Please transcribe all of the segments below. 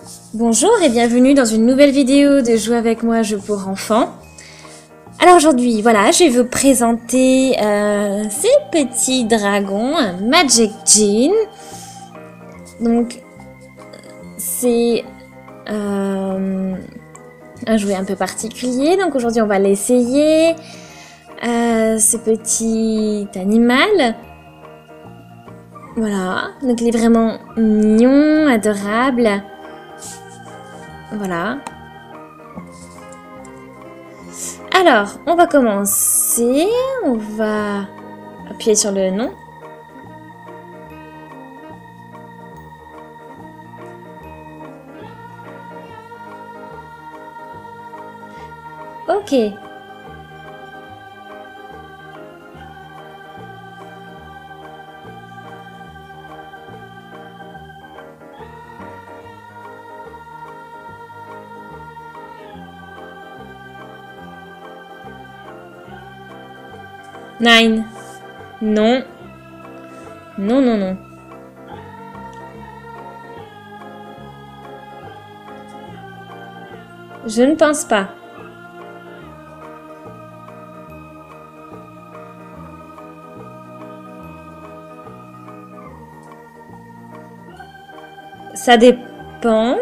Bonjour et bienvenue dans une nouvelle vidéo de Jouer avec moi, jeu pour enfants. Alors aujourd'hui, voilà, je vais vous présenter ces petits dragons, Magic Jean. Donc, c'est un jouet un peu particulier. Donc aujourd'hui, on va l'essayer. Ce petit animal. Voilà, donc il est vraiment mignon, adorable. Voilà. Alors, on va commencer. On va appuyer sur le nom. Ok. Nine. Non. Non, non, non. Je ne pense pas. Ça dépend.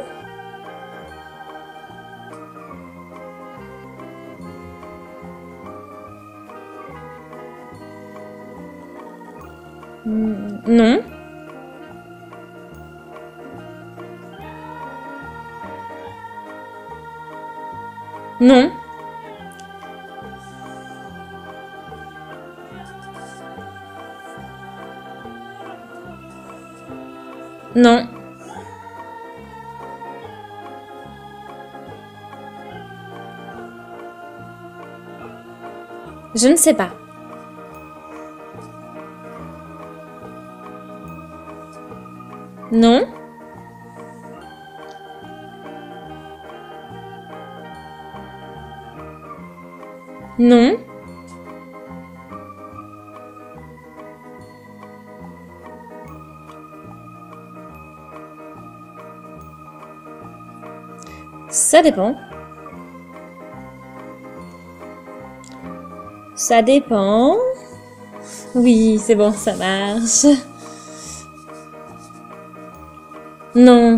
Non. Non. Non. Je ne sais pas. Non. Non. Ça dépend. Ça dépend. Oui, c'est bon, ça marche. Non.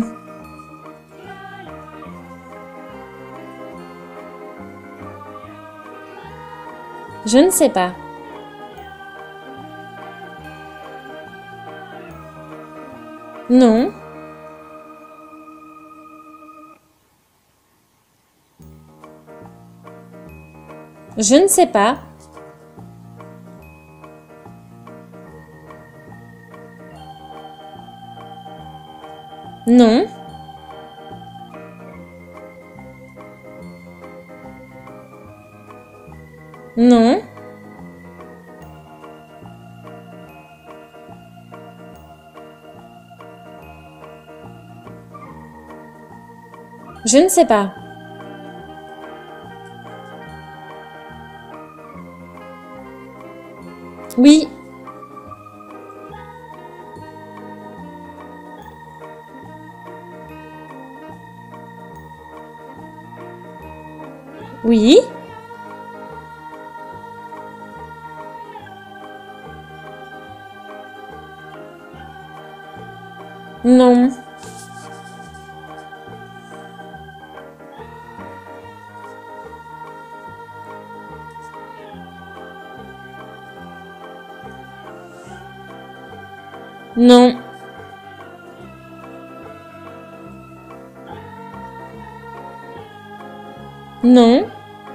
Je ne sais pas. Non. Je ne sais pas. Non. Non. Je ne sais pas. Oui. Oui. Non. Non. Non.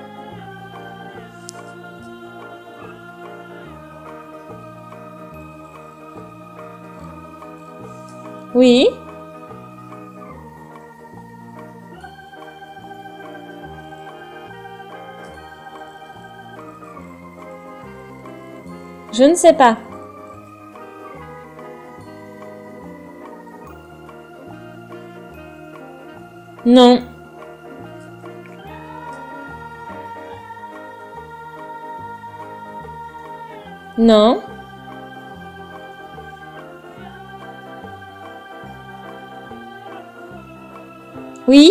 Oui. Je ne sais pas. Non. Non. Oui?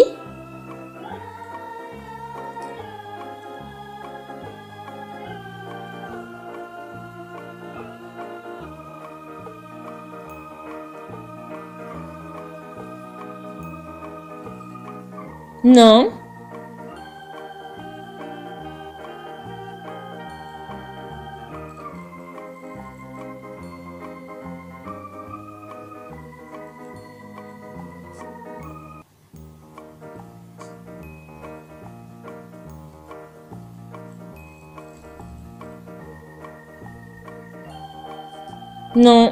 Non. Non.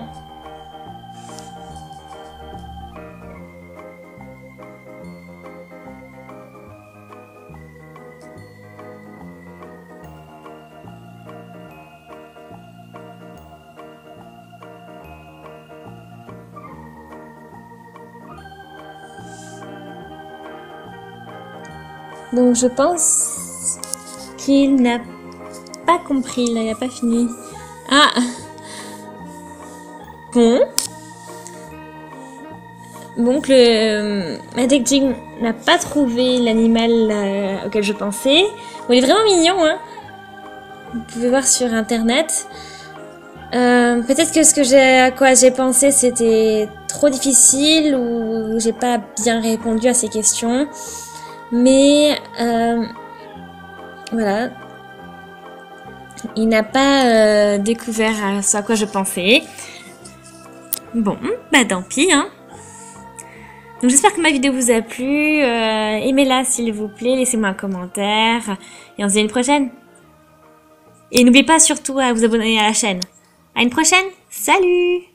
Donc je pense qu'il n'a pas compris, là, il n'a pas fini. Ah! Bon. Donc le Magic Jig n'a pas trouvé l'animal auquel je pensais. Bon, il est vraiment mignon, hein. Vous pouvez voir sur internet. Peut-être que à quoi j'ai pensé c'était trop difficile ou j'ai pas bien répondu à ces questions. Mais voilà. Il n'a pas découvert ce à quoi je pensais. Bon, bah tant pis, hein. Donc j'espère que ma vidéo vous a plu. Aimez-la s'il vous plaît, laissez-moi un commentaire. Et on se dit à une prochaine. Et n'oubliez pas surtout à vous abonner à la chaîne. À une prochaine, salut!